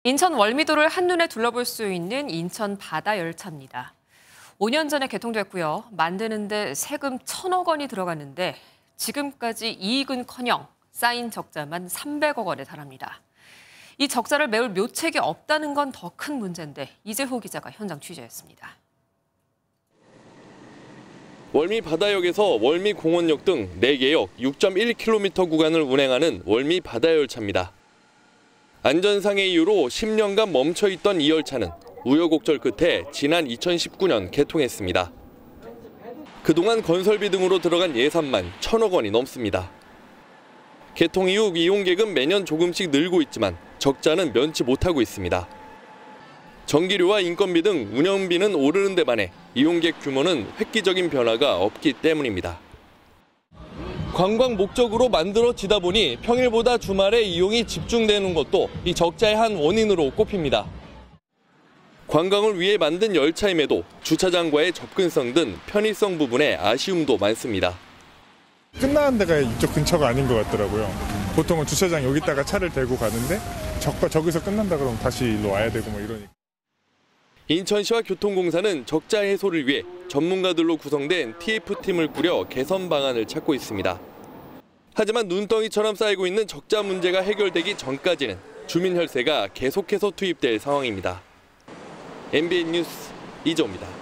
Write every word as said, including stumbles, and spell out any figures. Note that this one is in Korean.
인천 월미도를 한눈에 둘러볼 수 있는 인천 바다 열차입니다. 오 년 전에 개통됐고요. 만드는데 세금 천억 원이 들어갔는데 지금까지 이익은커녕 쌓인 적자만 삼백억 원에 달합니다. 이 적자를 메울 묘책이 없다는 건 더 큰 문제인데 이재호 기자가 현장 취재했습니다. 월미 바다역에서 월미 공원역 등 네 개 역 육 점 일 킬로미터 구간을 운행하는 월미 바다열차입니다. 안전상의 이유로 십 년간 멈춰있던 이 열차는 우여곡절 끝에 지난 이천십구 년 개통했습니다. 그동안 건설비 등으로 들어간 예산만 천억 원이 넘습니다. 개통 이후 이용객은 매년 조금씩 늘고 있지만 적자는 면치 못하고 있습니다. 전기료와 인건비 등 운영비는 오르는 데 반해 이용객 규모는 획기적인 변화가 없기 때문입니다. 관광 목적으로 만들어지다 보니 평일보다 주말에 이용이 집중되는 것도 이 적자의 한 원인으로 꼽힙니다. 관광을 위해 만든 열차임에도 주차장과의 접근성 등 편의성 부분에 아쉬움도 많습니다. 끝나는 데가 이쪽 근처가 아닌 것 같더라고요. 보통은 주차장 여기다가 차를 대고 가는데 저, 저기서 끝난다 그러면 다시 일로 와야 되고 뭐 이러니까. 인천시와 교통공사는 적자 해소를 위해 전문가들로 구성된 티에프팀을 꾸려 개선 방안을 찾고 있습니다. 하지만 눈덩이처럼 쌓이고 있는 적자 문제가 해결되기 전까지는 주민 혈세가 계속해서 투입될 상황입니다. 엠비엔 뉴스 이재호입니다.